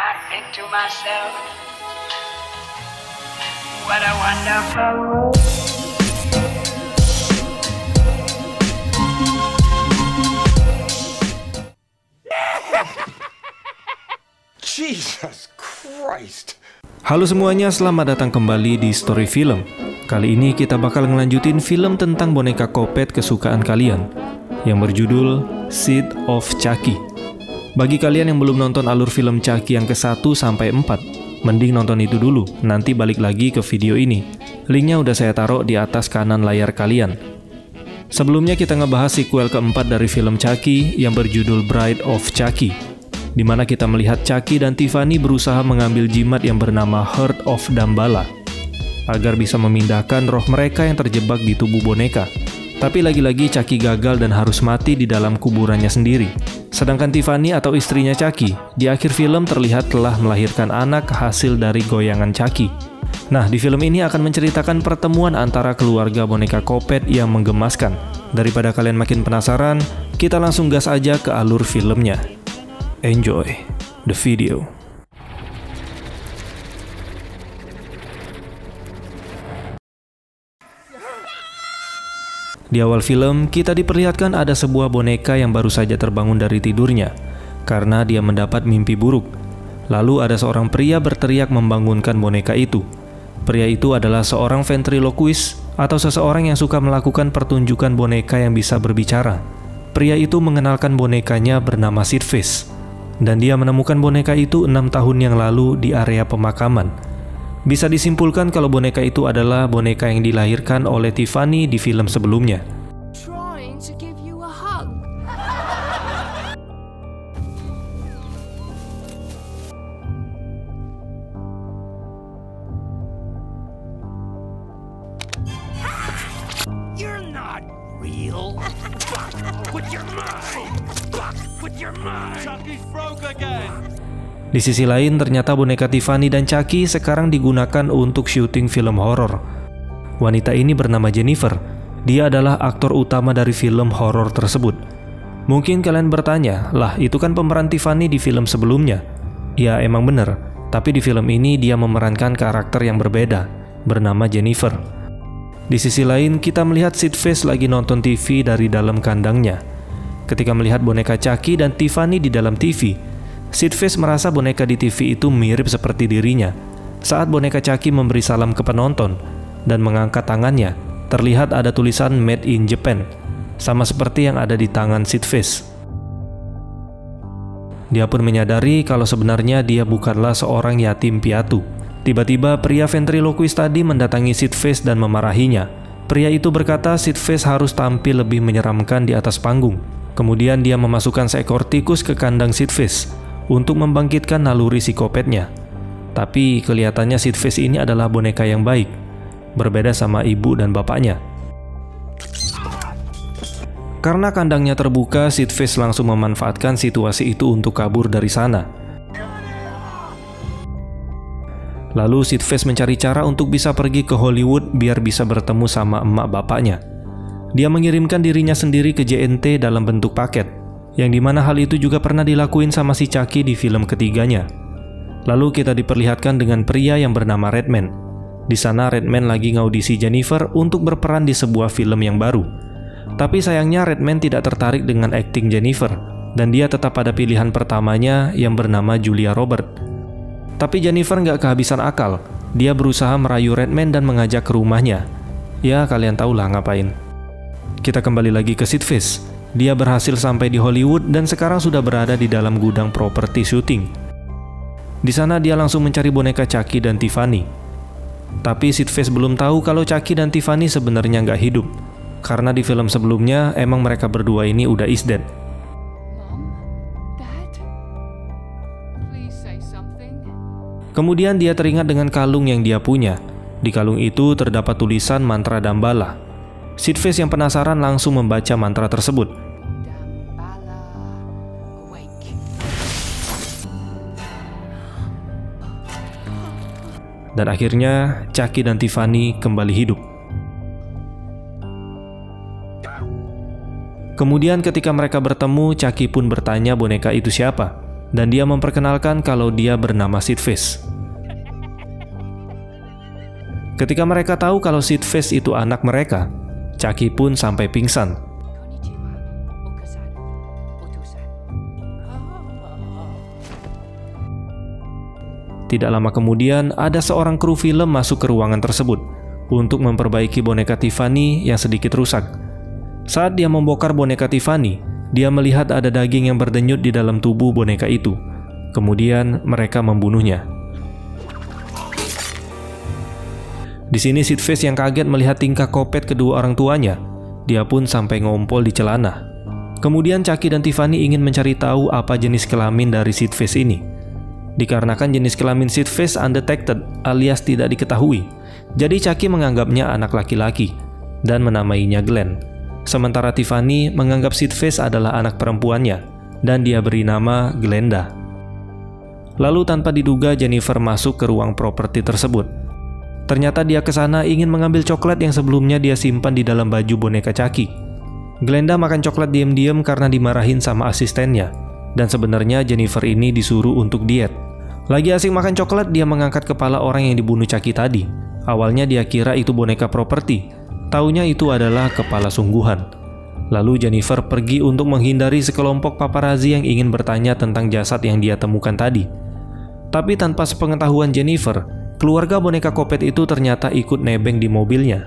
I think to myself, what a wonderful world. Jesus Christ. Halo semuanya, selamat datang kembali di Story Film. Kali ini kita bakal ngelanjutin film tentang boneka Coppet kesukaan kalian yang berjudul Seed of Chucky. Bagi kalian yang belum nonton alur film Chucky yang ke-1 sampai 4, mending nonton itu dulu, nanti balik lagi ke video ini. Linknya udah saya taruh di atas kanan layar kalian. Sebelumnya kita ngebahas sequel keempat dari film Chucky yang berjudul Bride of Chucky, di mana kita melihat Chucky dan Tiffany berusaha mengambil jimat yang bernama Heart of Damballa agar bisa memindahkan roh mereka yang terjebak di tubuh boneka. Tapi lagi-lagi Chucky gagal dan harus mati di dalam kuburannya sendiri. Sedangkan Tiffany atau istrinya Chucky di akhir film terlihat telah melahirkan anak hasil dari goyangan Chucky. Nah, di film ini akan menceritakan pertemuan antara keluarga boneka Coppet yang menggemaskan. Daripada kalian makin penasaran, kita langsung gas aja ke alur filmnya. Enjoy the video. Di awal film, kita diperlihatkan ada sebuah boneka yang baru saja terbangun dari tidurnya karena dia mendapat mimpi buruk. Lalu ada seorang pria berteriak membangunkan boneka itu. Pria itu adalah seorang ventriloquist atau seseorang yang suka melakukan pertunjukan boneka yang bisa berbicara. Pria itu mengenalkan bonekanya bernama Sidface. Dan dia menemukan boneka itu 6 tahun yang lalu di area pemakaman. Bisa disimpulkan kalau boneka itu adalah boneka yang dilahirkan oleh Tiffany di film sebelumnya. Trying to give you a hug. You're not real. Put your mind. Put your mind. Chucky's broke again. Di sisi lain, ternyata boneka Tiffany dan Chucky sekarang digunakan untuk syuting film horor. Wanita ini bernama Jennifer. Dia adalah aktor utama dari film horor tersebut. Mungkin kalian bertanya, lah itu kan pemeran Tiffany di film sebelumnya. Ya emang bener, tapi di film ini dia memerankan karakter yang berbeda, bernama Jennifer. Di sisi lain, kita melihat Sidface lagi nonton TV dari dalam kandangnya. Ketika melihat boneka Chucky dan Tiffany di dalam TV, Sidface merasa boneka di TV itu mirip seperti dirinya. Saat boneka Chucky memberi salam ke penonton dan mengangkat tangannya, terlihat ada tulisan Made in Japan, sama seperti yang ada di tangan Sidface. Dia pun menyadari kalau sebenarnya dia bukanlah seorang yatim piatu. Tiba-tiba pria ventriloquist tadi mendatangi Sidface dan memarahinya. Pria itu berkata Sidface harus tampil lebih menyeramkan di atas panggung. Kemudian dia memasukkan seekor tikus ke kandang Sidface untuk membangkitkan naluri psikopatnya. Tapi kelihatannya Sidface ini adalah boneka yang baik, berbeda sama ibu dan bapaknya. Karena kandangnya terbuka, Sidface langsung memanfaatkan situasi itu untuk kabur dari sana. Lalu Sidface mencari cara untuk bisa pergi ke Hollywood biar bisa bertemu sama emak bapaknya. Dia mengirimkan dirinya sendiri ke JNT dalam bentuk paket, yang dimana hal itu juga pernah dilakuin sama si Chucky di film ketiganya. Lalu kita diperlihatkan dengan pria yang bernama Redman. Di sana Redman lagi ngaudisi Jennifer untuk berperan di sebuah film yang baru. Tapi sayangnya Redman tidak tertarik dengan akting Jennifer, dan dia tetap pada pilihan pertamanya yang bernama Julia Robert. Tapi Jennifer nggak kehabisan akal. Dia berusaha merayu Redman dan mengajak ke rumahnya. Ya kalian tahulah ngapain. Kita kembali lagi ke Sidface. Dia berhasil sampai di Hollywood dan sekarang sudah berada di dalam gudang properti syuting. Di sana dia langsung mencari boneka Chucky dan Tiffany. Tapi Sidface belum tahu kalau Chucky dan Tiffany sebenarnya nggak hidup. Karena di film sebelumnya emang mereka berdua ini udah is dead. Mom? Dad? Please say something. Kemudian dia teringat dengan kalung yang dia punya. Di kalung itu terdapat tulisan mantra Damballa. Sidface yang penasaran langsung membaca mantra tersebut. Damballa, awake. Dan akhirnya Chucky dan Tiffany kembali hidup. Kemudian ketika mereka bertemu, Chucky pun bertanya boneka itu siapa. dan dia memperkenalkan kalau dia bernama Sid Face. Ketika mereka tahu kalau Sid Face itu anak mereka, Chucky pun sampai pingsan. Tidak lama kemudian, ada seorang kru film masuk ke ruangan tersebut untuk memperbaiki boneka Tiffany yang sedikit rusak. Saat dia membongkar boneka Tiffany, dia melihat ada daging yang berdenyut di dalam tubuh boneka itu. Kemudian mereka membunuhnya. Di sini Sid Face yang kaget melihat tingkah Kopet kedua orang tuanya. Dia pun sampai ngompol di celana. Kemudian Chucky dan Tiffany ingin mencari tahu apa jenis kelamin dari Sid Face ini. Dikarenakan jenis kelamin Sid Face undetected alias tidak diketahui, jadi Chucky menganggapnya anak laki-laki dan menamainya Glenn. Sementara Tiffany menganggap Sid Face adalah anak perempuannya dan dia beri nama Glenda. Lalu tanpa diduga Jennifer masuk ke ruang properti tersebut. Ternyata dia ke sana ingin mengambil coklat yang sebelumnya dia simpan di dalam baju boneka Chucky. Glenda makan coklat diam-diam karena dimarahin sama asistennya. Dan sebenarnya Jennifer ini disuruh untuk diet. Lagi asik makan coklat, dia mengangkat kepala orang yang dibunuh Chucky tadi. Awalnya dia kira itu boneka properti. Taunya itu adalah kepala sungguhan. Lalu Jennifer pergi untuk menghindari sekelompok paparazzi yang ingin bertanya tentang jasad yang dia temukan tadi. Tapi tanpa sepengetahuan Jennifer, keluarga boneka Kopet itu ternyata ikut nebeng di mobilnya.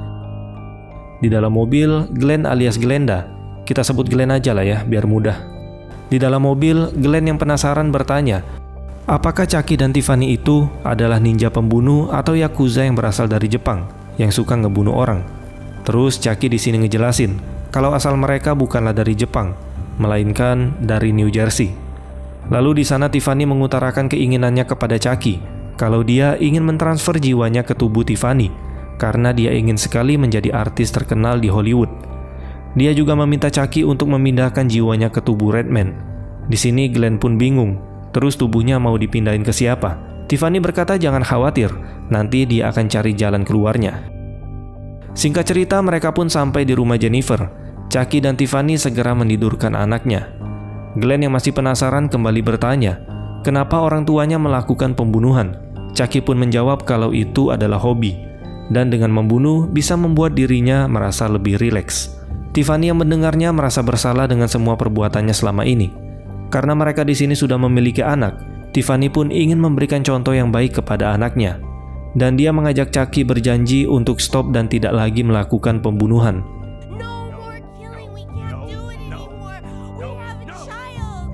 Di dalam mobil, Glenn alias Glenda, kita sebut Glenn aja lah ya, biar mudah. Di dalam mobil, Glenn yang penasaran bertanya, apakah Chucky dan Tiffany itu adalah ninja pembunuh atau yakuza yang berasal dari Jepang, yang suka ngebunuh orang. Terus Chucky di sini ngejelasin, kalau asal mereka bukanlah dari Jepang, melainkan dari New Jersey. Lalu di sana Tiffany mengutarakan keinginannya kepada Chucky, kalau dia ingin mentransfer jiwanya ke tubuh Tiffany, karena dia ingin sekali menjadi artis terkenal di Hollywood. Dia juga meminta Chucky untuk memindahkan jiwanya ke tubuh Redman. Di sini Glenn pun bingung, terus tubuhnya mau dipindahin ke siapa? Tiffany berkata jangan khawatir, nanti dia akan cari jalan keluarnya. Singkat cerita, mereka pun sampai di rumah Jennifer. Chucky dan Tiffany segera menidurkan anaknya. Glenn yang masih penasaran kembali bertanya, kenapa orang tuanya melakukan pembunuhan? Chucky pun menjawab kalau itu adalah hobi, dan dengan membunuh bisa membuat dirinya merasa lebih rileks. Tiffany yang mendengarnya merasa bersalah dengan semua perbuatannya selama ini. Karena mereka di sini sudah memiliki anak, Tiffany pun ingin memberikan contoh yang baik kepada anaknya. Dan dia mengajak Chucky berjanji untuk stop dan tidak lagi melakukan pembunuhan. No more killing. We can't do it anymore. We have a child.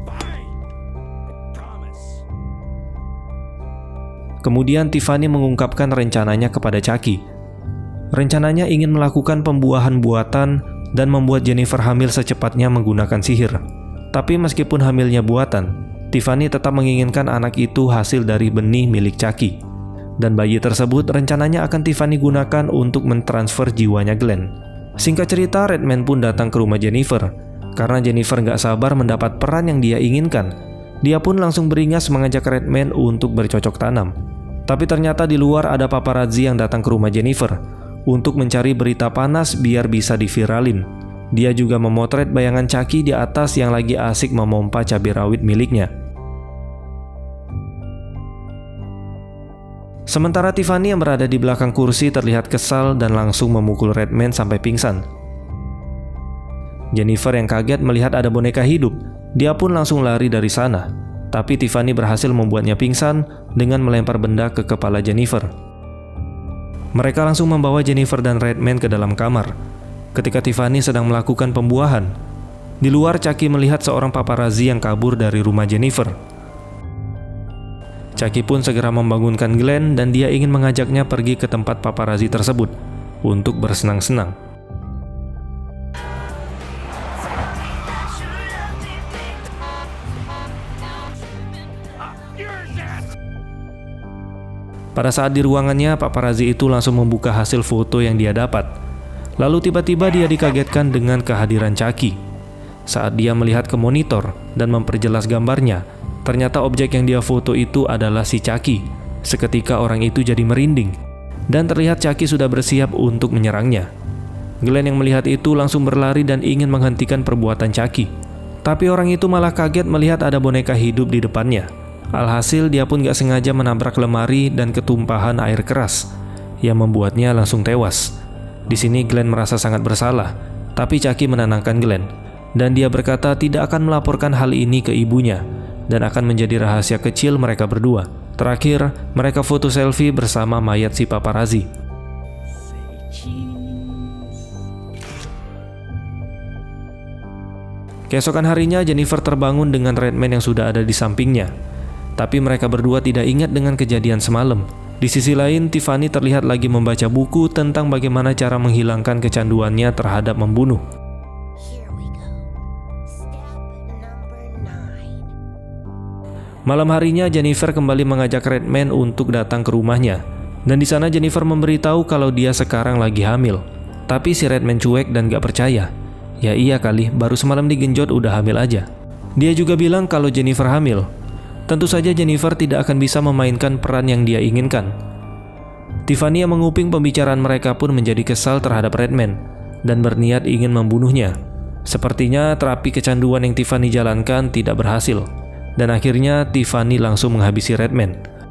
Kemudian Tiffany mengungkapkan rencananya kepada Chucky. Rencananya ingin melakukan pembuahan buatan dan membuat Jennifer hamil secepatnya menggunakan sihir. Tapi meskipun hamilnya buatan, Tiffany tetap menginginkan anak itu hasil dari benih milik Chucky. Dan bayi tersebut rencananya akan Tiffany gunakan untuk mentransfer jiwanya Glenn. Singkat cerita, Redman pun datang ke rumah Jennifer. Karena Jennifer nggak sabar mendapat peran yang dia inginkan, dia pun langsung beringas mengajak Redman untuk bercocok tanam. Tapi ternyata di luar ada paparazzi yang datang ke rumah Jennifer untuk mencari berita panas biar bisa diviralin. Dia juga memotret bayangan Chucky di atas yang lagi asik memompa cabai rawit miliknya. Sementara Tiffany yang berada di belakang kursi terlihat kesal dan langsung memukul Redman sampai pingsan. Jennifer yang kaget melihat ada boneka hidup, dia pun langsung lari dari sana. Tapi Tiffany berhasil membuatnya pingsan dengan melempar benda ke kepala Jennifer. Mereka langsung membawa Jennifer dan Redman ke dalam kamar. Ketika Tiffany sedang melakukan pembuahan, di luar Chucky melihat seorang paparazzi yang kabur dari rumah Jennifer. Chucky pun segera membangunkan Glenn dan dia ingin mengajaknya pergi ke tempat paparazzi tersebut untuk bersenang-senang. Pada saat di ruangannya, paparazzi itu langsung membuka hasil foto yang dia dapat. Lalu tiba-tiba dia dikagetkan dengan kehadiran Chucky. Saat dia melihat ke monitor dan memperjelas gambarnya, ternyata objek yang dia foto itu adalah si Chucky. Seketika orang itu jadi merinding, dan terlihat Chucky sudah bersiap untuk menyerangnya. Glenn yang melihat itu langsung berlari dan ingin menghentikan perbuatan Chucky. Tapi orang itu malah kaget melihat ada boneka hidup di depannya. Alhasil dia pun gak sengaja menabrak lemari dan ketumpahan air keras yang membuatnya langsung tewas. Di sini Glenn merasa sangat bersalah, tapi Chucky menenangkan Glenn dan dia berkata tidak akan melaporkan hal ini ke ibunya dan akan menjadi rahasia kecil mereka berdua. Terakhir, mereka foto selfie bersama mayat si paparazzi. Keesokan harinya Jennifer terbangun dengan Redman yang sudah ada di sampingnya. Tapi mereka berdua tidak ingat dengan kejadian semalam. Di sisi lain, Tiffany terlihat lagi membaca buku tentang bagaimana cara menghilangkan kecanduannya terhadap membunuh. Malam harinya Jennifer kembali mengajak Redman untuk datang ke rumahnya. Dan di sana Jennifer memberitahu kalau dia sekarang lagi hamil. Tapi si Redman cuek dan gak percaya. Ya iya kali, baru semalam digenjot udah hamil aja. Dia juga bilang kalau Jennifer hamil. Tentu saja Jennifer tidak akan bisa memainkan peran yang dia inginkan. Tiffany yang menguping pembicaraan mereka pun menjadi kesal terhadap Redman dan berniat ingin membunuhnya. Sepertinya terapi kecanduan yang Tiffany jalankan tidak berhasil. Dan akhirnya Tiffany langsung menghabisi Redman.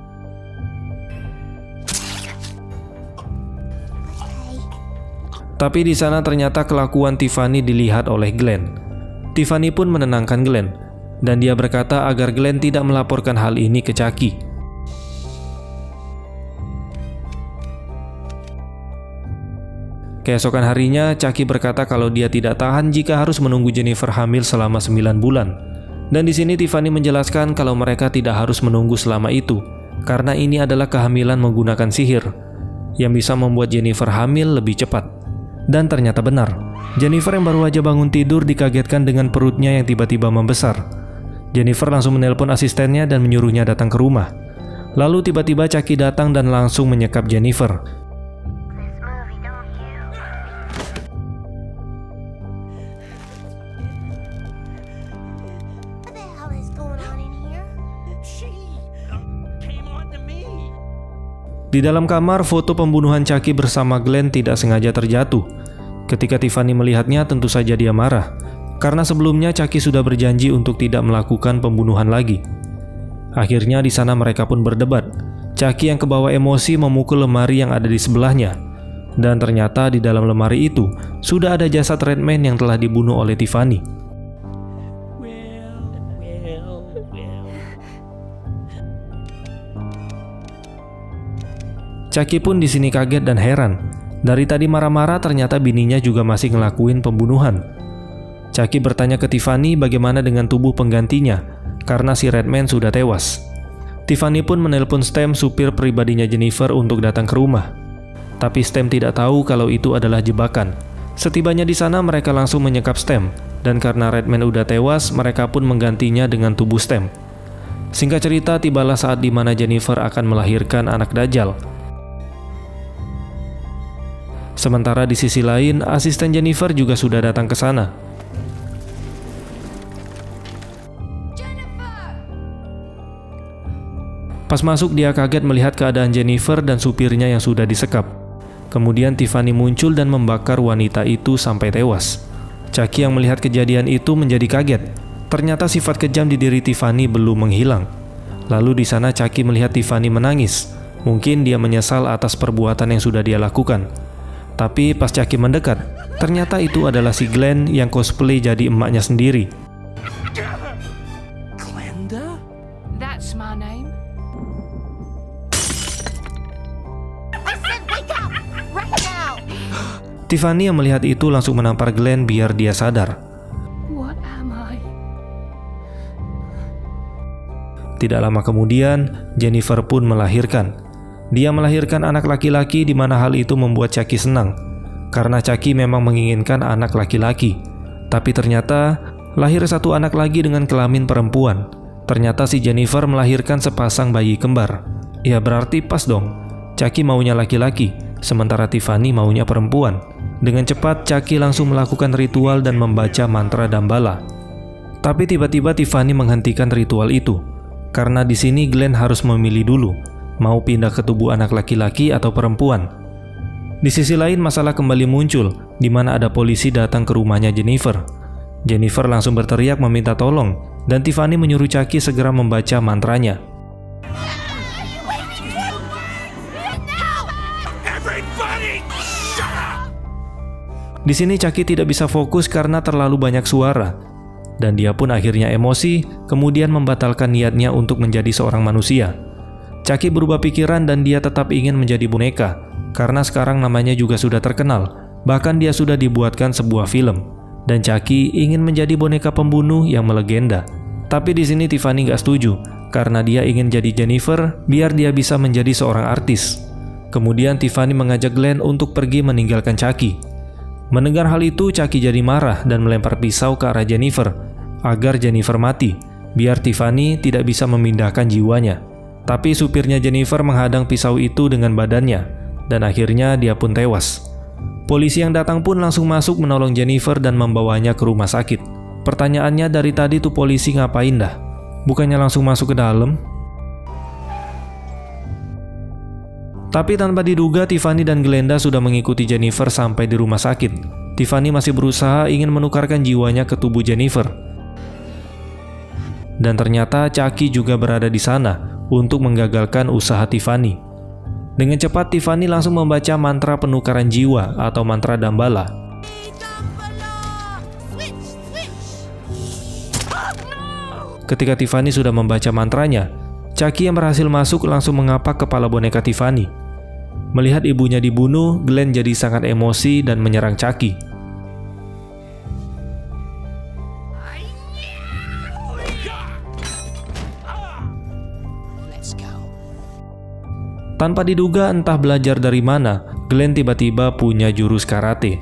Tapi di sana ternyata kelakuan Tiffany dilihat oleh Glenn. Tiffany pun menenangkan Glenn. Dan dia berkata agar Glenn tidak melaporkan hal ini ke Chucky. Keesokan harinya, Chucky berkata kalau dia tidak tahan jika harus menunggu Jennifer hamil selama 9 bulan. Dan di sini Tiffany menjelaskan kalau mereka tidak harus menunggu selama itu, karena ini adalah kehamilan menggunakan sihir, yang bisa membuat Jennifer hamil lebih cepat. Dan ternyata benar, Jennifer yang baru aja bangun tidur dikagetkan dengan perutnya yang tiba-tiba membesar. Jennifer langsung menelpon asistennya dan menyuruhnya datang ke rumah. Lalu tiba-tiba Chucky datang dan langsung menyekap Jennifer. Di dalam kamar, foto pembunuhan Chucky bersama Glenn tidak sengaja terjatuh. Ketika Tiffany melihatnya, tentu saja dia marah. Karena sebelumnya Chucky sudah berjanji untuk tidak melakukan pembunuhan lagi. Akhirnya di sana mereka pun berdebat. Chucky yang kebawa emosi memukul lemari yang ada di sebelahnya. Dan ternyata di dalam lemari itu sudah ada jasad Redman yang telah dibunuh oleh Tiffany. Chucky pun di sini kaget dan heran. Dari tadi marah-marah ternyata bininya juga masih ngelakuin pembunuhan. Chucky bertanya ke Tiffany bagaimana dengan tubuh penggantinya, karena si Redman sudah tewas. Tiffany pun menelpon Stem, supir pribadinya Jennifer, untuk datang ke rumah. Tapi Stem tidak tahu kalau itu adalah jebakan. Setibanya di sana mereka langsung menyekap Stem, dan karena Redman udah tewas, mereka pun menggantinya dengan tubuh Stem. Singkat cerita, tibalah saat di mana Jennifer akan melahirkan anak Dajjal. Sementara di sisi lain, asisten Jennifer juga sudah datang ke sana. Pas masuk dia kaget melihat keadaan Jennifer dan supirnya yang sudah disekap. Kemudian Tiffany muncul dan membakar wanita itu sampai tewas. Chucky yang melihat kejadian itu menjadi kaget. Ternyata sifat kejam di diri Tiffany belum menghilang. Lalu di sana Chucky melihat Tiffany menangis. Mungkin dia menyesal atas perbuatan yang sudah dia lakukan. Tapi pas Chucky mendekat, ternyata itu adalah si Glenn yang cosplay jadi emaknya sendiri. Glenda? That's my name. Tiffany yang melihat itu langsung menampar Glenn biar dia sadar. What am I? Tidak lama kemudian, Jennifer pun melahirkan. Dia melahirkan anak laki-laki di mana hal itu membuat Chucky senang. Karena Chucky memang menginginkan anak laki-laki. Tapi ternyata lahir satu anak lagi dengan kelamin perempuan. Ternyata si Jennifer melahirkan sepasang bayi kembar. Ya berarti pas dong. Chucky maunya laki-laki, sementara Tiffany maunya perempuan. Dengan cepat Chucky langsung melakukan ritual dan membaca mantra Damballa. Tapi tiba-tiba Tiffany menghentikan ritual itu. Karena di sini Glenn harus memilih dulu, mau pindah ke tubuh anak laki-laki atau perempuan. Di sisi lain masalah kembali muncul, di mana ada polisi datang ke rumahnya Jennifer. Jennifer langsung berteriak meminta tolong, dan Tiffany menyuruh Chucky segera membaca mantranya. Everybody, shut up! Di sini Chucky tidak bisa fokus karena terlalu banyak suara, dan dia pun akhirnya emosi, kemudian membatalkan niatnya untuk menjadi seorang manusia. Chucky berubah pikiran dan dia tetap ingin menjadi boneka, karena sekarang namanya juga sudah terkenal, bahkan dia sudah dibuatkan sebuah film. Dan Chucky ingin menjadi boneka pembunuh yang melegenda. Tapi di sini Tiffany nggak setuju, karena dia ingin jadi Jennifer biar dia bisa menjadi seorang artis. Kemudian Tiffany mengajak Glenn untuk pergi meninggalkan Chucky. Mendengar hal itu, Chucky jadi marah dan melempar pisau ke arah Jennifer, agar Jennifer mati, biar Tiffany tidak bisa memindahkan jiwanya. Tapi supirnya Jennifer menghadang pisau itu dengan badannya, dan akhirnya dia pun tewas. Polisi yang datang pun langsung masuk menolong Jennifer dan membawanya ke rumah sakit. Pertanyaannya, dari tadi tuh polisi ngapain dah? Bukannya langsung masuk ke dalam? Tapi tanpa diduga, Tiffany dan Glenda sudah mengikuti Jennifer sampai di rumah sakit. Tiffany masih berusaha ingin menukarkan jiwanya ke tubuh Jennifer. Dan ternyata Chucky juga berada di sana untuk menggagalkan usaha Tiffany. Dengan cepat, Tiffany langsung membaca mantra penukaran jiwa atau mantra Damballa. Ketika Tiffany sudah membaca mantranya, Chucky yang berhasil masuk langsung mengapak kepala boneka Tiffany. Melihat ibunya dibunuh, Glenn jadi sangat emosi dan menyerang Chucky. Tanpa diduga entah belajar dari mana, Glenn tiba-tiba punya jurus karate.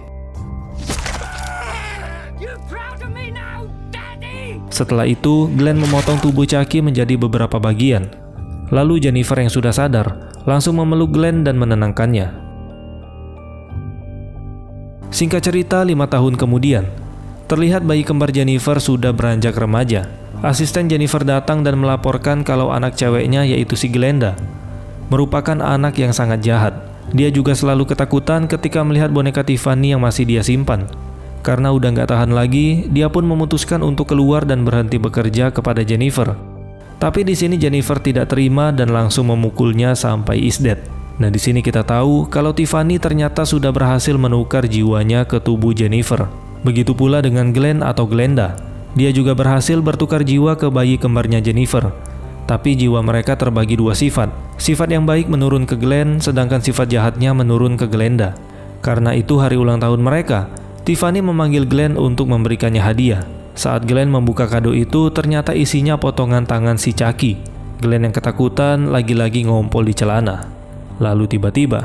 Setelah itu, Glenn memotong tubuh Chucky menjadi beberapa bagian. Lalu Jennifer yang sudah sadar, langsung memeluk Glenn dan menenangkannya. Singkat cerita, 5 tahun kemudian, terlihat bayi kembar Jennifer sudah beranjak remaja. Asisten Jennifer datang dan melaporkan kalau anak ceweknya, yaitu si Glenda, merupakan anak yang sangat jahat. Dia juga selalu ketakutan ketika melihat boneka Tiffany yang masih dia simpan. Karena udah nggak tahan lagi, dia pun memutuskan untuk keluar dan berhenti bekerja kepada Jennifer. Tapi di sini Jennifer tidak terima dan langsung memukulnya sampai is dead. Nah, di sini kita tahu kalau Tiffany ternyata sudah berhasil menukar jiwanya ke tubuh Jennifer. Begitu pula dengan Glenn atau Glenda. Dia juga berhasil bertukar jiwa ke bayi kembarnya Jennifer. Tapi jiwa mereka terbagi 2 sifat. Sifat yang baik menurun ke Glenn, sedangkan sifat jahatnya menurun ke Glenda. Karena itu hari ulang tahun mereka, Tiffany memanggil Glenn untuk memberikannya hadiah. Saat Glenn membuka kado itu, ternyata isinya potongan tangan si Chucky. Glenn yang ketakutan lagi-lagi ngompol di celana. Lalu tiba-tiba,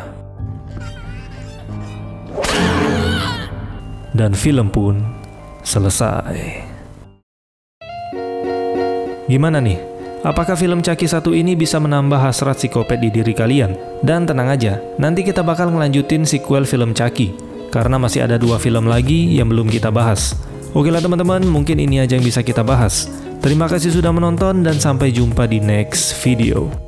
dan film pun selesai. Gimana nih? Apakah film Chucky 1 ini bisa menambah hasrat psikopat di diri kalian? Dan tenang aja, nanti kita bakal ngelanjutin sequel film Chucky, karena masih ada 2 film lagi yang belum kita bahas. Oke lah teman-teman, mungkin ini aja yang bisa kita bahas. Terima kasih sudah menonton dan sampai jumpa di next video.